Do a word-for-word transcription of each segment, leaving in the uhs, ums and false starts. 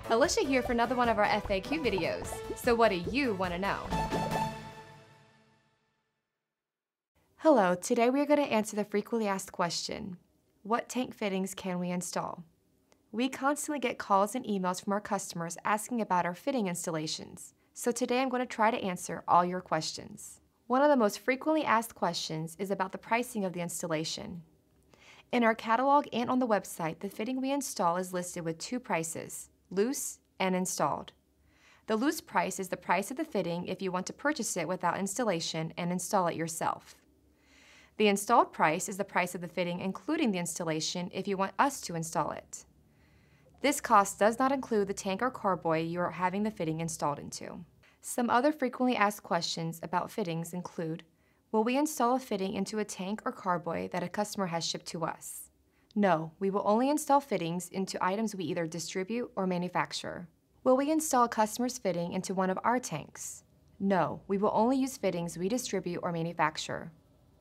Alicia here for another one of our F A Q videos. So what do you want to know? Hello, today we are going to answer the frequently asked question, what tank fittings can we install? We constantly get calls and emails from our customers asking about our fitting installations, so today I'm going to try to answer all your questions. One of the most frequently asked questions is about the pricing of the installation. In our catalog and on the website, the fitting we install is listed with two prices, loose and installed. The loose price is the price of the fitting if you want to purchase it without installation and install it yourself. The installed price is the price of the fitting including the installation if you want us to install it. This cost does not include the tank or carboy you are having the fitting installed into. Some other frequently asked questions about fittings include, will we install a fitting into a tank or carboy that a customer has shipped to us? No, we will only install fittings into items we either distribute or manufacture. Will we install a customer's fitting into one of our tanks? No, we will only use fittings we distribute or manufacture.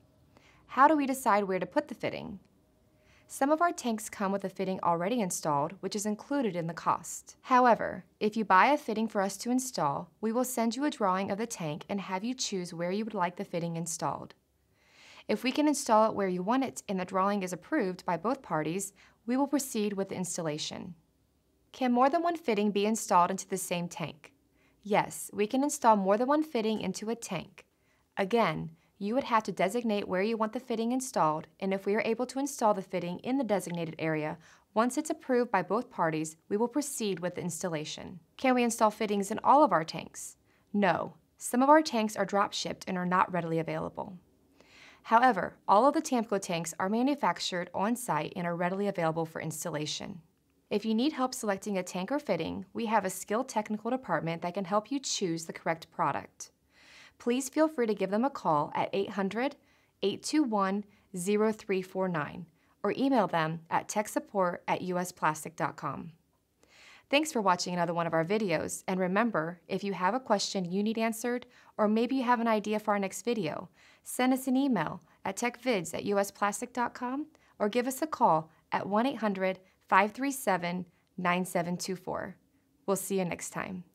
How do we decide where to put the fitting? Some of our tanks come with a fitting already installed, which is included in the cost. However, if you buy a fitting for us to install, we will send you a drawing of the tank and have you choose where you would like the fitting installed. If we can install it where you want it and the drawing is approved by both parties, we will proceed with the installation. Can more than one fitting be installed into the same tank? Yes, we can install more than one fitting into a tank. Again, you would have to designate where you want the fitting installed, and if we are able to install the fitting in the designated area, once it's approved by both parties, we will proceed with the installation. Can we install fittings in all of our tanks? No. Some of our tanks are drop shipped and are not readily available. However, all of the Tamco tanks are manufactured on site and are readily available for installation. If you need help selecting a tank or fitting, we have a skilled technical department that can help you choose the correct product. Please feel free to give them a call at eight hundred, eight two one, zero three four nine or email them at tech support at u s plastic dot com. Thanks for watching another one of our videos, and remember, if you have a question you need answered, or maybe you have an idea for our next video, send us an email at techvids at u s plastic dot com or give us a call at one eight hundred, five three seven, nine seven two four. We'll see you next time.